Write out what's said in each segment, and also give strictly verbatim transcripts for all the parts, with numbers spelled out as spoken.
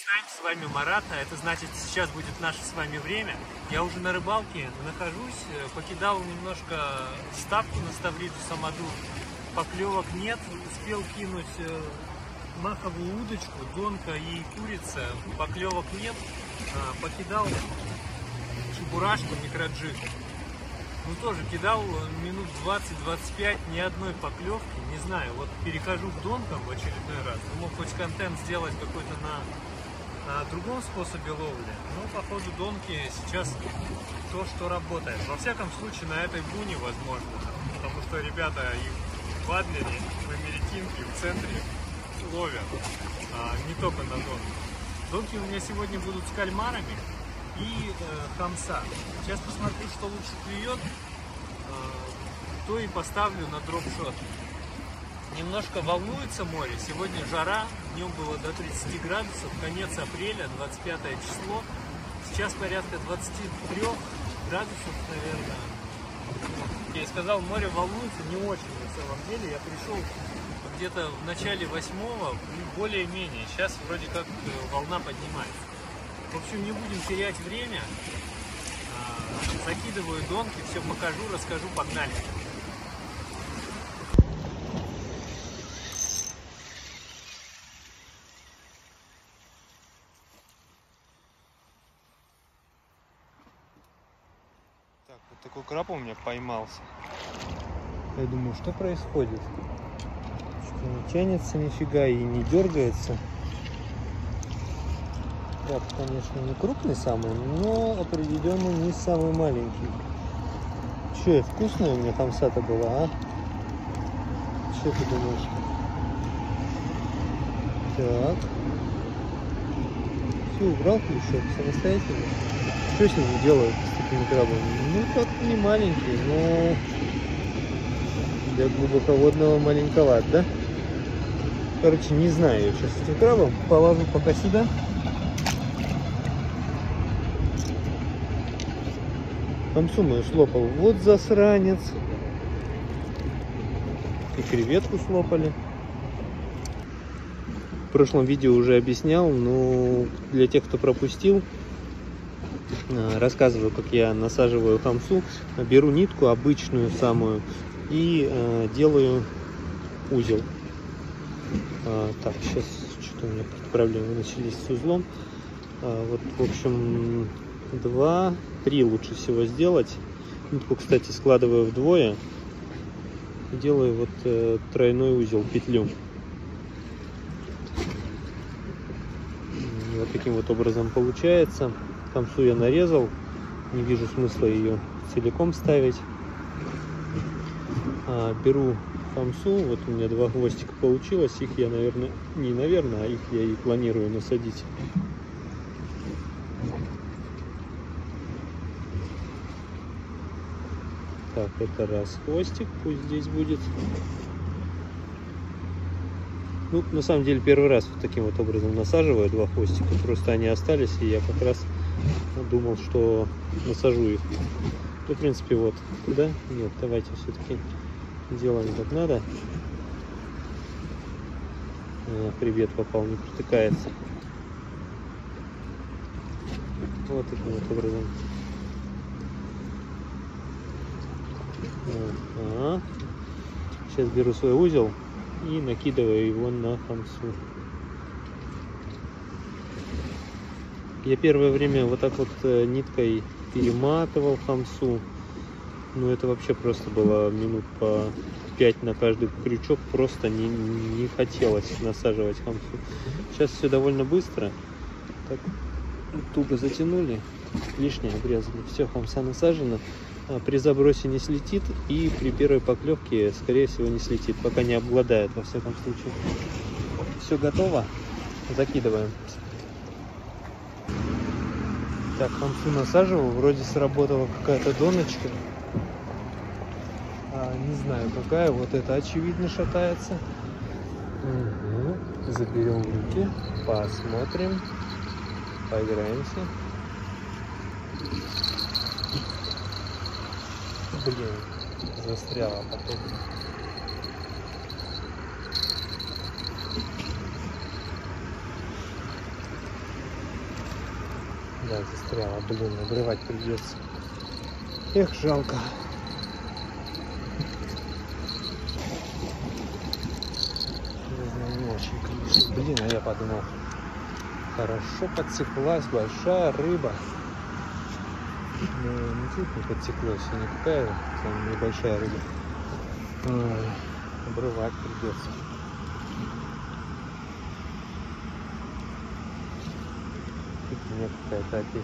Тайм, с вами Марат, а это значит, сейчас будет наше с вами время. Я уже на рыбалке нахожусь, покидал немножко ставку на Ставриду Самоду, поклевок нет, успел кинуть маховую удочку, донка и курица, поклевок нет, покидал чебурашку, микроджиг. Ну тоже кидал минут двадцать-двадцать пять, ни одной поклевки, не знаю, вот перехожу к донкам в очередной раз, думал хоть контент сделать какой-то на, на другом способе ловли, но походу донки сейчас то, что работает. Во всяком случае на этой буне возможно, потому что ребята и в Адлере, в Америкинке, в центре ловят, а не только на донки. Донки у меня сегодня будут с кальмарами и э, хамса. Сейчас посмотрю, что лучше клюет, э, то и поставлю на дропшот. Немножко волнуется море. Сегодня жара, днем было до тридцати градусов, конец апреля, двадцать пятое число. Сейчас порядка двадцати трёх градусов, наверное. Как я и сказал, море волнуется не очень на самом деле. Я пришел где-то в начале восьмого, более-менее. Сейчас вроде как волна поднимается. В общем, не будем терять время. Закидываю донки, все покажу, расскажу, погнали. Так, вот такой краб у меня поймался. Я думаю, что происходит? Что не тянется нифига и не дергается. Краб, конечно, не крупный самый, но определенно не самый маленький. Че, вкусная у меня хамса-то была, а? Что ты думаешь? Так. Все, убрал крючок самостоятельно. Что с ними делают, с такими крабами? Ну, как-то не маленький, но для глубоководного маленьковат, да? Короче, не знаю я сейчас с этим крабом. Положу пока сюда. Хамсу мою слопал. Вот засранец. И креветку слопали. В прошлом видео уже объяснял, но для тех, кто пропустил, рассказываю, как я насаживаю хамсу. Беру нитку обычную самую и э, делаю узел. А, так, сейчас что-то у меня проблемы начались с узлом. А, вот, в общем, два, три лучше всего сделать. Нитку, кстати, складываю вдвое. Делаю вот э, тройной узел, петлю. Вот таким вот образом получается. Хамсу я нарезал. Не вижу смысла ее целиком ставить. А, беру хамсу. Вот у меня два хвостика получилось. Их я, наверное, не наверное, а их я и планирую насадить. Так, это раз хвостик, пусть здесь будет. Ну, на самом деле, первый раз вот таким вот образом насаживаю два хвостика. Просто они остались, и я как раз думал, что насажу их. Ну, в принципе, вот. Да? Нет, давайте все-таки делаем как надо. А, привет, попал, не протыкается. Вот таким вот образом. Ага. Сейчас беру свой узел и накидываю его на хамсу. Я первое время вот так вот ниткой перематывал хамсу. Ну это вообще просто было минут по пять на каждый крючок. Просто не, не хотелось насаживать хамсу. Сейчас все довольно быстро. Так, туго затянули, лишнее обрезали. Все, хамса насажена. При забросе не слетит, и при первой поклевке, скорее всего, не слетит, пока не обгладает, во всяком случае. Все готово, закидываем. Так, хамсу насаживал, вроде сработала какая-то доночка. А, не знаю какая, вот это очевидно шатается. Угу. Заберем в руки, посмотрим, поиграемся. Блин, застряла потом. застряла. Блин, обрывать придется. Эх, жалко. Не очень, конечно. Блин, а я подумал, хорошо подсеклась большая рыба. Но не чуть не подсеклась, а никакая там небольшая рыба. Ой, обрывать придется. Фигня какая-то опять.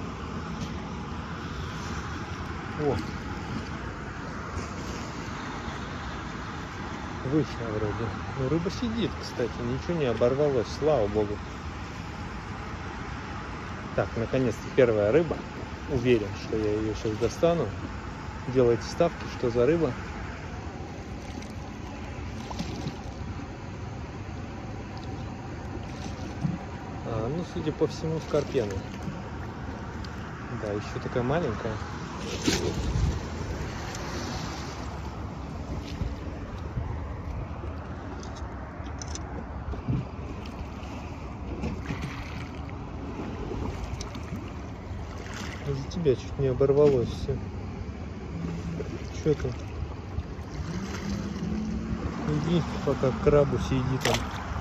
О! Вышла вроде. Ну, рыба сидит, кстати, ничего не оборвалось, слава богу. Так, наконец-то первая рыба. Уверен, что я ее сейчас достану. Делайте ставки, что за рыба. А, ну, судя по всему, скорпены. Да, еще такая маленькая. Из-за тебя чуть не оборвалось все. Что ты? Иди, пока к крабу сиди там.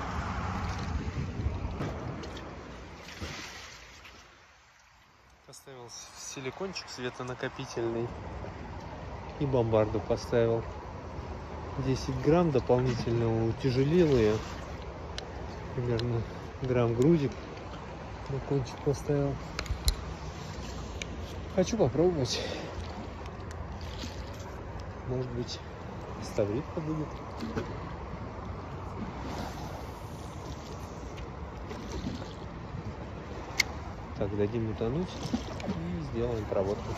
Поставил силикончик светонакопительный и бомбарду поставил. десять грамм дополнительно утяжелил ее. Примерно грамм грузик на кончик поставил. Хочу попробовать. Может быть, ставритка будет. Так, дадим утонуть и сделаем проводку.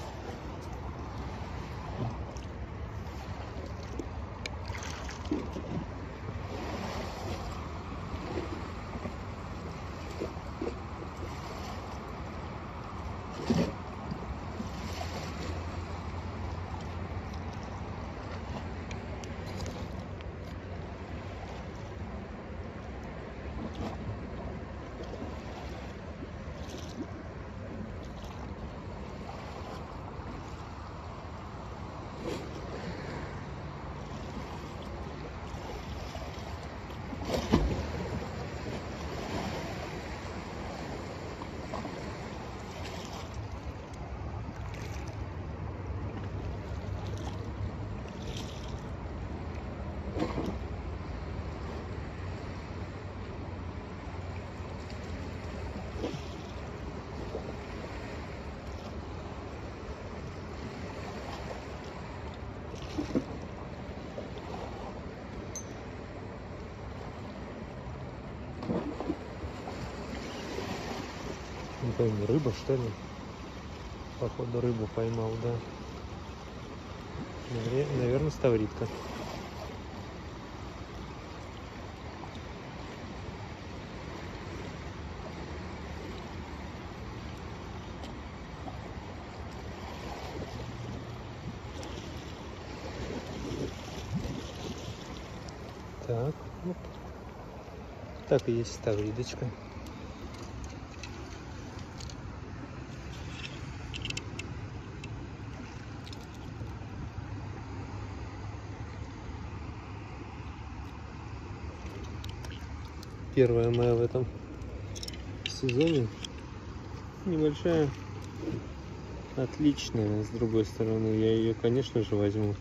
Не пойму, рыба что ли? Походу рыбу поймал, да. Наверное, ставритка. Так, оп. Так и есть ставридочка. Первая моя в этом сезоне. Небольшая, отличная. С другой стороны, я ее, конечно же, возьму.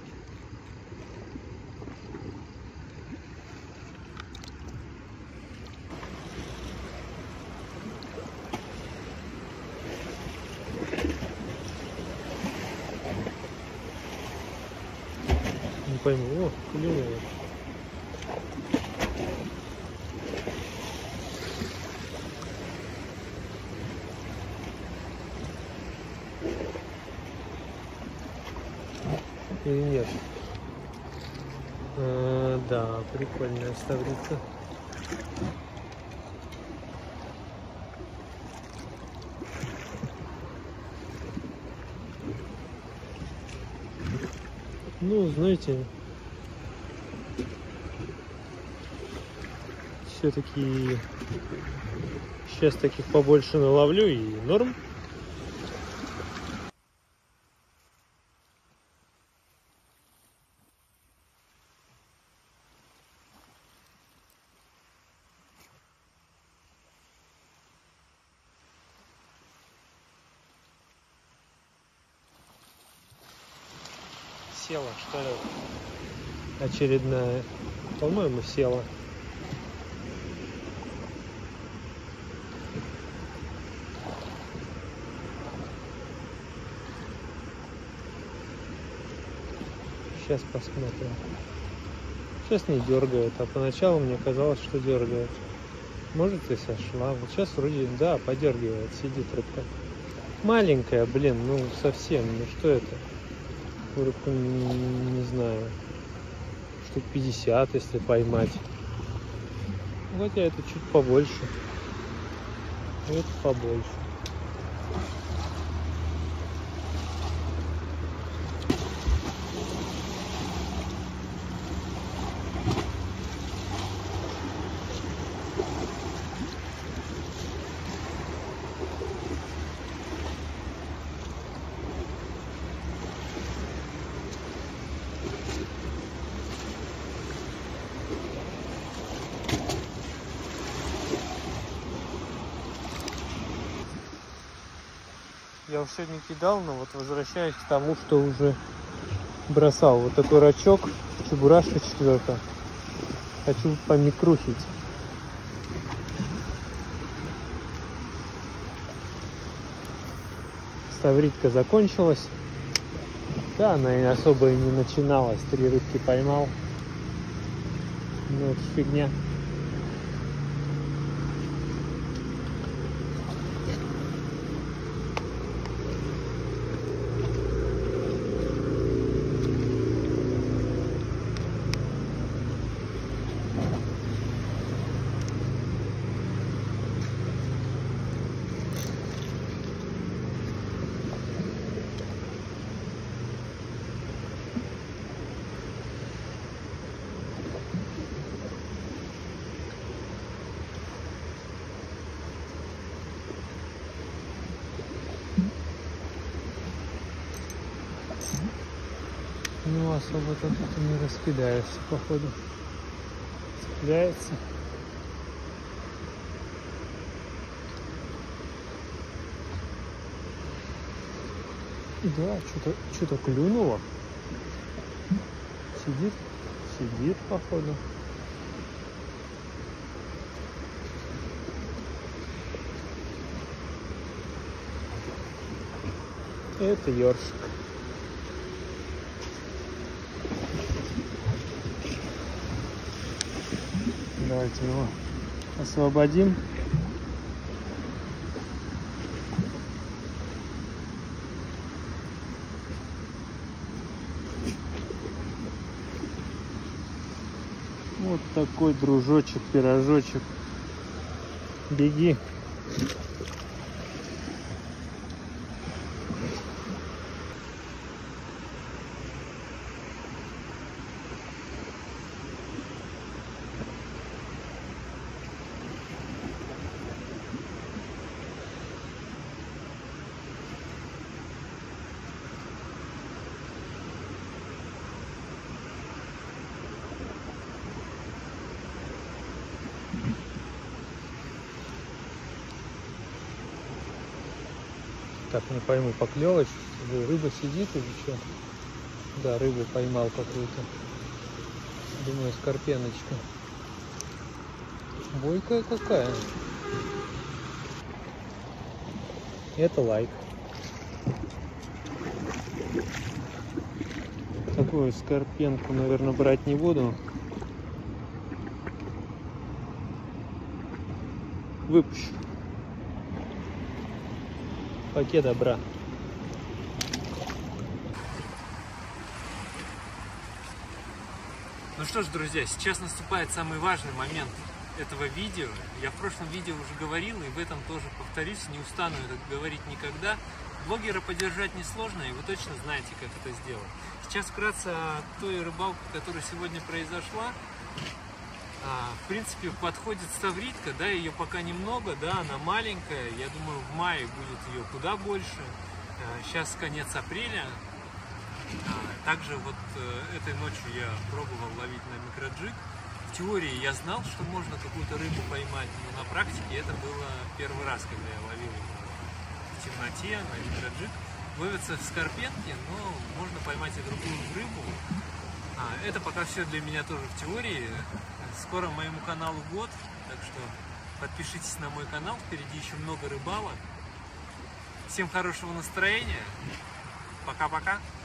Не пойму. О, клюнула. Или нет? А, да, прикольная ставрица. Ну, знаете, все-таки сейчас таких побольше наловлю и норм. Села, что ли? Очередная. По-моему, села. Сейчас посмотрим. Сейчас не дергает, а поначалу мне казалось, что дергает. Может, и сошла. Вот сейчас вроде, да, подергивает, сидит рыбка. Маленькая, блин, ну совсем. Ну что это? Рыбку, не, не знаю, штук пятьдесят, если поймать. Хотя это чуть побольше. Это побольше. Я уж сегодня кидал, но вот возвращаюсь к тому, что уже бросал. Вот такой рачок, чебурашка четверка. Хочу помикрухить. Ставритка закончилась. Да, она и особо и не начиналась. Три рыбки поймал. Ну, это фигня. Ну, особо-то тут и не раскидаешься, походу. Цепляется. Да, что-то что-то клюнуло. Сидит, сидит, походу. Это ёршик. Давайте его освободим. Вот такой дружочек, пирожочек. Беги. Так, не пойму, поклевочка, рыба сидит или что? Да, рыбу поймал какую-то. Думаю, скорпеночка. Бойкая какая. Это лайк. Такую скорпенку, наверное, брать не буду. Выпущу. Пакет добра. Ну что ж, друзья, сейчас наступает самый важный момент этого видео. Я в прошлом видео уже говорил, и в этом тоже повторюсь, не устану это говорить никогда. Блогера поддержать несложно, и вы точно знаете, как это сделать. Сейчас вкратце о той рыбалке, которая сегодня произошла. В принципе, подходит ставритка, да, ее пока немного, да, она маленькая. Я думаю, в мае будет ее куда больше. Сейчас конец апреля. Также вот этой ночью я пробовал ловить на микроджиг. В теории я знал, что можно какую-то рыбу поймать, но на практике это было первый раз, когда я ловил в темноте на микроджиг. Ловятся в скорпенке, но можно поймать и другую рыбу. А, это пока все для меня тоже в теории. Скоро моему каналу год, так что подпишитесь на мой канал, впереди еще много рыбалок. Всем хорошего настроения. Пока-пока.